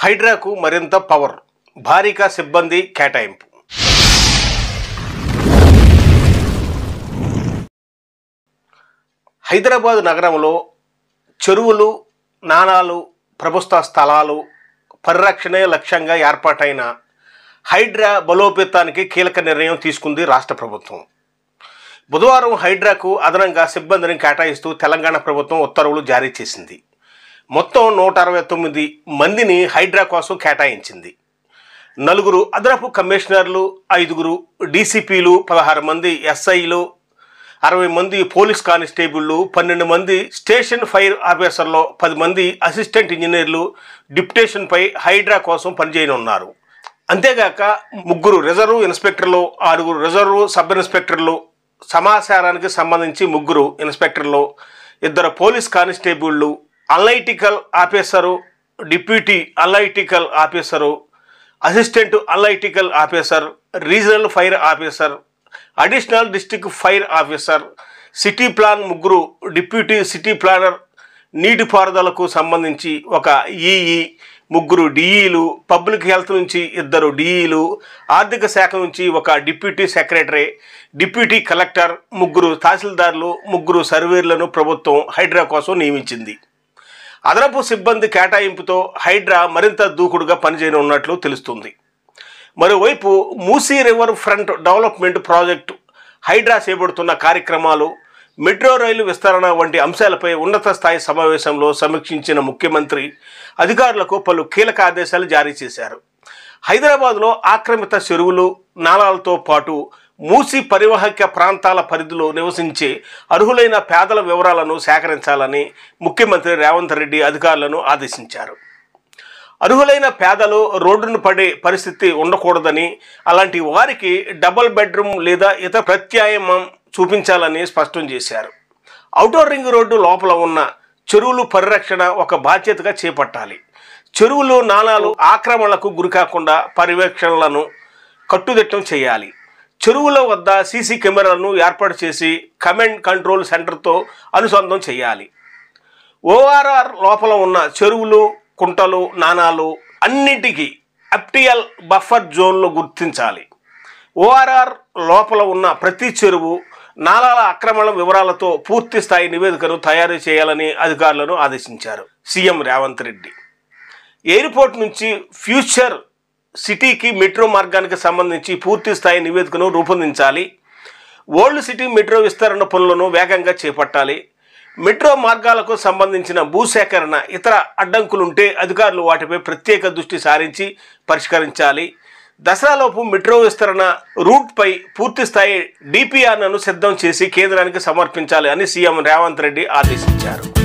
హైడ్రాకు మరింత పవర్, భారీగా సిబ్బంది కేటాయింపు. హైదరాబాద్ నగరంలో చెరువులు, నాలాలు, ప్రభుత్వ స్థలాలు పరిరక్షణే లక్ష్యంగా ఏర్పాటైన హైడ్రా బలోపేతానికి కీలక నిర్ణయం తీసుకుంది రాష్ట్ర ప్రభుత్వం. బుధవారం హైడ్రాకు అదనంగా సిబ్బందిని కేటాయిస్తూ తెలంగాణ ప్రభుత్వం ఉత్తర్వులు జారీ చేసింది. మొత్తం 169 మందిని హైడ్రా కోసం కేటాయించింది. 4 అదనపు కమిషనర్లు, 5 డీసీపీలు, 16 మంది ఎస్ఐలు, 60 మంది పోలీస్ కానిస్టేబుళ్లు, 12 మంది స్టేషన్ ఫైర్ ఆఫీసర్లు, 10 మంది అసిస్టెంట్ ఇంజనీర్లు డిప్యుటేషన్పై హైడ్రా కోసం పనిచేయనున్నారు. అంతేగాక 3 రిజర్వ్ ఇన్స్పెక్టర్లు, 6 రిజర్వ్ సబ్ ఇన్స్పెక్టర్లు, సమాచారానికి సంబంధించి 3 ఇన్స్పెక్టర్లు, 2 పోలీస్ కానిస్టేబుళ్లు, analytical officer, deputy analytical officer, assistant analytical officer, regional fire officer, additional district fire officer, city plan 3 deputy city planner, నీటిపారుదలకు సంబంధించి 1 ఈఈ, 3 డిఈలు, పబ్లిక్ హెల్త్ నుంచి 2 డిఈలు, ఆర్థిక శాఖ నుంచి 1 డిప్యూటీ సెక్రటరీ, డిప్యూటీ కలెక్టర్, 3 తహసీల్దార్లు, 3 సర్వేర్లను ప్రభుత్వం హైడ్రా కోసం నియమించింది. అదనపు సిబ్బంది కేటాయింపుతో హైడ్రా మరింత దూకుడుగా పనిచేయనున్నట్లు తెలుస్తుంది. మరోవైపు Musi river front development project, Hydraa చేపడుతున్న కార్యక్రమాలు, మెట్రో రైలు విస్తరణ వంటి అంశాలపై ఉన్నత స్థాయి సమావేశంలో సమీక్షించిన ముఖ్యమంత్రి అధికారులకు పలు కీలక ఆదేశాలు జారీ చేశారు. హైదరాబాద్లో ఆక్రమిత చెరువులు, నాలాలతో పాటు మూసీ పరివాహక ప్రాంతాల పరిధిలో నివసించే అర్హులైన పేదల వివరాలను సేకరించాలని ముఖ్యమంత్రి రేవంత్ రెడ్డి అధికారులను ఆదేశించారు. అర్హులైన పేదలు రోడ్డును పడే పరిస్థితి ఉండకూడదని, అలాంటి వారికి డబుల్ బెడ్రూమ్ లేదా ఇతర ప్రత్యామ్నాయం చూపించాలని స్పష్టం చేశారు. ఔటర్ రింగ్ రోడ్డు లోపల ఉన్న చెరువులు పరిరక్షణ ఒక బాధ్యతగా చేపట్టాలి. చెరువులు, నాలాలు ఆక్రమణలకు గురికాకుండా పర్యవేక్షణలను కట్టుదిట్టం చేయాలి. చెరువుల వద్ద సీసీ కెమెరాలను ఏర్పాటు చేసి కమాండ్ కంట్రోల్ సెంటర్తో అనుసంధానం చేయాలి. ఓఆర్ఆర్ లోపల ఉన్న చెరువులు, కుంటలు, నాలాలు అన్నింటికీ అప్టియల్ బఫర్ జోన్లు గుర్తించాలి. ఓఆర్ఆర్ లోపల ఉన్న ప్రతి చెరువు, నాలాల ఆక్రమణ వివరాలతో పూర్తి స్థాయి నివేదికను తయారు చేయాలని అధికారులను ఆదేశించారు సీఎం రేవంత్ రెడ్డి. ఎయిర్పోర్ట్ నుంచి ఫ్యూచర్ సిటీకి మెట్రో మార్గానికి సంబంధించి పూర్తి స్థాయి నివేదికను రూపొందించాలి. ఓల్డ్ సిటీ మెట్రో విస్తరణ పనులను వేగంగా చేపట్టాలి. మెట్రో మార్గాలకు సంబంధించిన భూసేకరణ, ఇతర అడ్డంకులుంటే అధికారులు వాటిపై ప్రత్యేక దృష్టి సారించి పరిష్కరించాలి. దసరాలోపు మెట్రో విస్తరణ రూట్పై పూర్తి స్థాయి డిపిఆర్ను సిద్ధం చేసి కేంద్రానికి సమర్పించాలి అని సీఎం రేవంత్ రెడ్డి ఆదేశించారు.